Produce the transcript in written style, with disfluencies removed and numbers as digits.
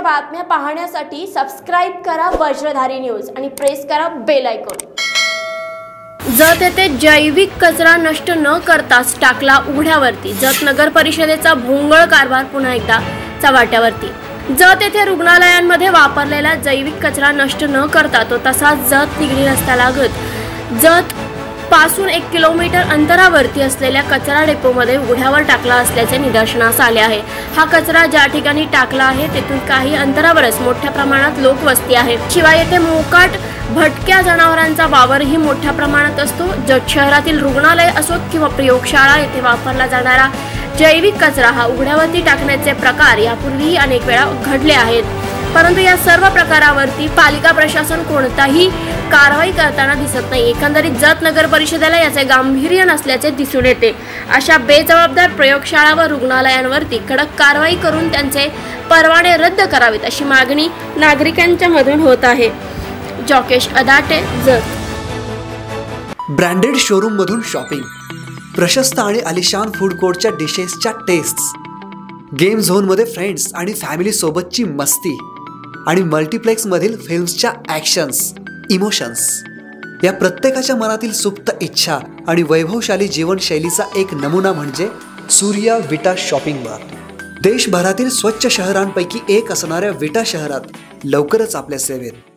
बातम्या पाहण्यासाठी सबस्क्राइब करा वज्रधारी न्यूज आणि प्रेस करा बेल आयकॉन। जत येथे जैविक कचरा नष्ट न करताच टाकला उघड्यावरती। जत नगर परिषदेचा भोंगळ कारभार पुन्हा एकदा चव्हाट्यावरती। जत येथे रुग्णालयांमध्ये वापरलेला जैविक कचरा नष्ट न करता तो तसाच जत निगडी रस्त्यालगत जत पासून 1 किलोमीटर अंतरावरती असलेल्या कचरा डेपोमध्ये उघड्यावर टाकला असल्याचे निदर्शनास आले आहे। हा कचरा ज्या ठिकाणी टाकला आहे तेथून काही अंतरावरच मोठ्या प्रमाणात लोकवस्ती आहे। शिवाय येथे मोकाट भटक्या जनावरांचा वावरही मोठ्या प्रमाणात असतो। जत शहरातील रुग्णालय असोत किंवा प्रयोगशाळा येथे वापरला जाणारा जैविक कचरा हा उघड्यावरती टाकण्याचे प्रकार यापूर्वीही अनेक वेळा घडले आहेत, परंतु या सर्व प्रकारावरती पालिका प्रशासन कोणताही कारवाई करताना दिसत नाही। एकंदरीत जत नगर परिषदेला याचे गांभीर्य नसल्याचे दिसून येते। अशा बेजबाबदार प्रयोगशाळा व रुग्णालयांवरती कडक कारवाई करून त्यांचे परवाने रद्द करावेत अशी मागणी नागरिकांच्या मधून होत आहे। जॉकेश अदाटे, जत। ब्रँडेड शोरूम मधून शॉपिंग, प्रशस्त आणि आलिशान फूड कोर्टच्या डिशेसच्या टेस्ट्स, गेम झोन मध्ये फ्रेंड्स आणि फॅमिली सोबतची मस्ती आणि मल्टीप्लेक्स मधील फिल्म्सच्या ॲक्शन्स, इमोशन्स, या प्रत्येकाच्या मनातील सुप्त इच्छा आणि वैभवशाली जीवनशैलीचा एक नमुना म्हणजे सूर्या विटा शॉपिंग मॉल। देशभरातील स्वच्छ शहरांपैकी एक असणाऱ्या विटा शहरात लवकरच आपल्या सेवेत।